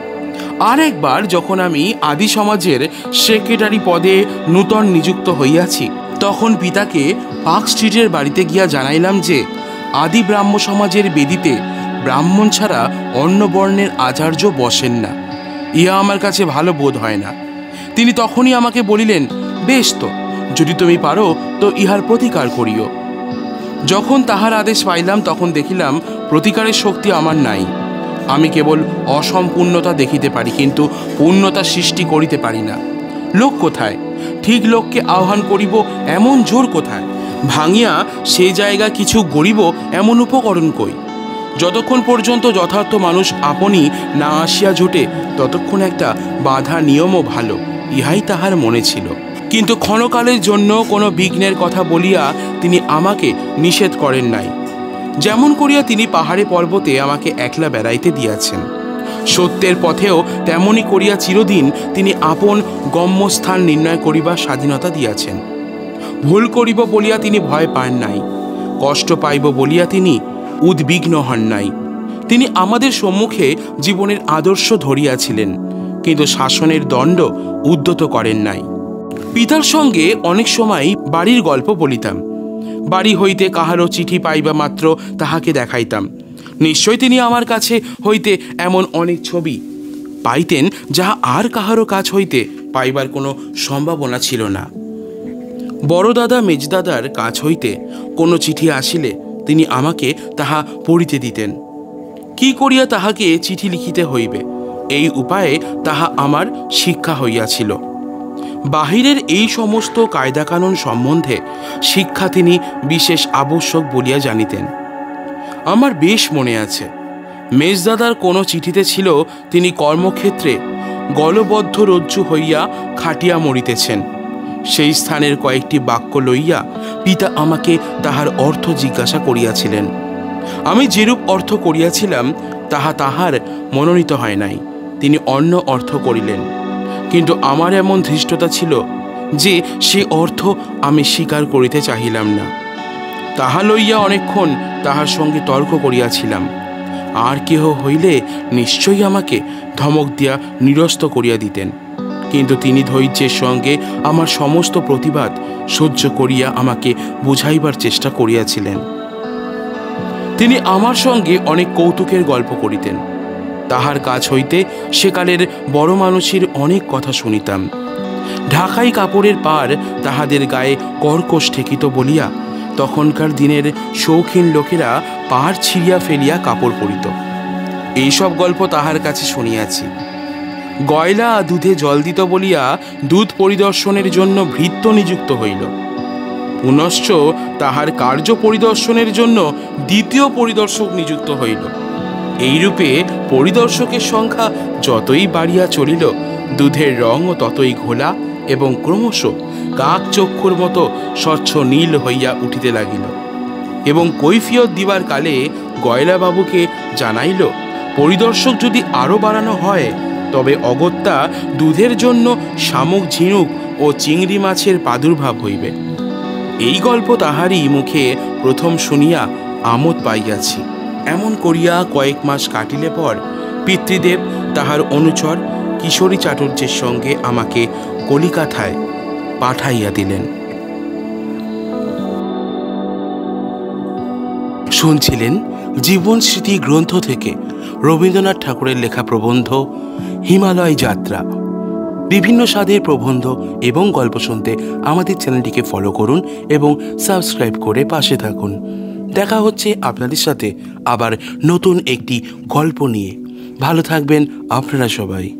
আর একবার যখন আমি আদি সমাজের সেক্রেটারি পদে নূতন নিযুক্ত হইয়াছি, তখন পিতাকে পার্ক স্ট্রিটের বাড়িতে গিয়া জানাইলাম যে আদি ব্রাহ্ম সমাজের বেদিতে ব্রাহ্মণ ছাড়া অন্য বর্ণের আচার্য বসেন না। ইহা আমার কাছে ভালো বোধ হয় না। তিনি তখনই আমাকে বলিলেন, বেশ তো, যদি তুমি পারো তো ইহার প্রতিকার করিও। যখন তাহার আদেশ পাইলাম তখন দেখিলাম প্রতিকারের শক্তি আমার নাই। আমি কেবল অসম্পূর্ণতা দেখিতে পারি, কিন্তু পূর্ণতা সৃষ্টি করিতে পারি না। লোক কোথায়? ঠিক লোককে আহ্বান করিব এমন জোর কোথায়? ভাঙিয়া সে জায়গা কিছু গড়িব এমন উপকরণ কই? যতক্ষণ পর্যন্ত যথার্থ মানুষ আপনি না আসিয়া জোটে ততক্ষণ একটা বাধা নিয়মও ভালো, ইহাই তাহার মনে ছিল। কিন্তু ক্ষণকালের জন্য কোনো বিঘ্নের কথা বলিয়া তিনি আমাকে নিষেধ করেন নাই। যেমন করিয়া তিনি পাহাড়ে পর্বতে আমাকে একলা বেড়াইতে দিয়াছেন, সত্যের পথেও তেমনি করিয়া চিরদিন তিনি আপন গম্যস্থান নির্ণয় করিবার স্বাধীনতা দিয়াছেন। ভুল করিব বলিয়া তিনি ভয় পান নাই, কষ্ট পাইব বলিয়া তিনি উদ্বিগ্ন হন নাই। তিনি আমাদের সম্মুখে জীবনের আদর্শ ধরিয়াছিলেন, কিন্তু শাসনের দণ্ড উদ্যত করেন নাই। পিতার সঙ্গে অনেক সময় বাড়ির গল্প বলিতাম। বাড়ি হইতে কাহারও চিঠি পাইবা মাত্র তাহাকে দেখাইতাম। নিশ্চয় তিনি আমার কাছে হইতে এমন অনেক ছবি পাইতেন যাহা আর কাহারও কাছ হইতে পাইবার কোনো সম্ভাবনা ছিল না। বড় দাদা মেজদাদার কাছ হইতে কোনো চিঠি আসিলে তিনি আমাকে তাহা পড়িতে দিতেন। কি করিয়া তাহাকে চিঠি লিখিতে হইবে এই উপায়ে তাহা আমার শিক্ষা হইয়াছিল। বাহিরের এই সমস্ত কায়দাকানুন সম্বন্ধে শিক্ষা তিনি বিশেষ আবশ্যক বলিয়া জানিতেন। আমার বেশ মনে আছে, মেজদাদার কোনো চিঠিতে ছিল তিনি কর্মক্ষেত্রে গলবদ্ধ রজ্জু হইয়া খাটিয়া মরিতেছেন। সেই স্থানের কয়েকটি বাক্য লইয়া পিতা আমাকে তাহার অর্থ জিজ্ঞাসা করিয়াছিলেন। আমি যেরূপ অর্থ করিয়াছিলাম তাহা তাহার মনোনীত হয় নাই। তিনি অন্য অর্থ করিলেন, কিন্তু আমার এমন ধৃষ্টতা ছিল যে সে অর্থ আমি স্বীকার করিতে চাহিলাম না। তাহা লইয়া অনেকক্ষণ তাহার সঙ্গে তর্ক করিয়াছিলাম। আর কেহ হইলে নিশ্চয়ই আমাকে ধমক দিয়া নিরস্ত করিয়া দিতেন, কিন্তু তিনি ধৈর্যের সঙ্গে আমার সমস্ত প্রতিবাদ সহ্য করিয়া আমাকে বুঝাইবার চেষ্টা করিয়াছিলেন। তিনি আমার সঙ্গে অনেক কৌতুকের গল্প করিতেন। তাহার কাছ হইতে সেকালের বড় মানুষের অনেক কথা শুনিতাম। ঢাকাই কাপড়ের পার তাহাদের গায়ে কর্কশ ঠেকিত বলিয়া তখনকার দিনের শৌখিন লোকেরা পাড় ছিঁড়িয়া ফেলিয়া কাপড় পরিত। এইসব গল্প তাহার কাছে শুনিয়াছি। গয়লা দুধে জল দিত বলিয়া দুধ পরিদর্শনের জন্য ভৃত্য নিযুক্ত হইল। পুনশ্চ তাহার কার্য পরিদর্শনের জন্য দ্বিতীয় পরিদর্শক নিযুক্ত হইল। এইরূপে পরিদর্শকের সংখ্যা যতই বাড়িয়া চলিল, দুধের রঙও ততই ঘোলা এবং ক্রমশ কাক চক্ষুর মতো স্বচ্ছ নীল হইয়া উঠিতে লাগিল। এবং কৈফিয়ত দিবার কালে গয়লাবাবুকে জানাইল, পরিদর্শক যদি আরও বাড়ানো হয় তবে অগত্যা দুধের জন্য শামুক, ঝিনুক ও চিংড়ি মাছের প্রাদুর্ভাব হইবে। এই গল্প তাহারই মুখে প্রথম শুনিয়া আমোদ পাইয়াছি। এমন করিয়া কয়েক মাস কাটিলে পর পিতৃদেব তাহার অনুচর কিশোরী চাটুর্যের সঙ্গে আমাকে কলিকাতায় পাঠাইয়া দিলেন। শুনছিলেন জীবন স্মৃতি গ্রন্থ থেকে রবীন্দ্রনাথ ঠাকুরের লেখা প্রবন্ধ হিমালয় যাত্রা। বিভিন্ন স্বাদের প্রবন্ধ এবং গল্প শুনতে আমাদের চ্যানেলটিকে ফলো করুন এবং সাবস্ক্রাইব করে পাশে থাকুন। দেখা হচ্ছে আপনাদের সাথে আবার নতুন একটি গল্প নিয়ে। ভালো থাকবেন আপনারা সবাই।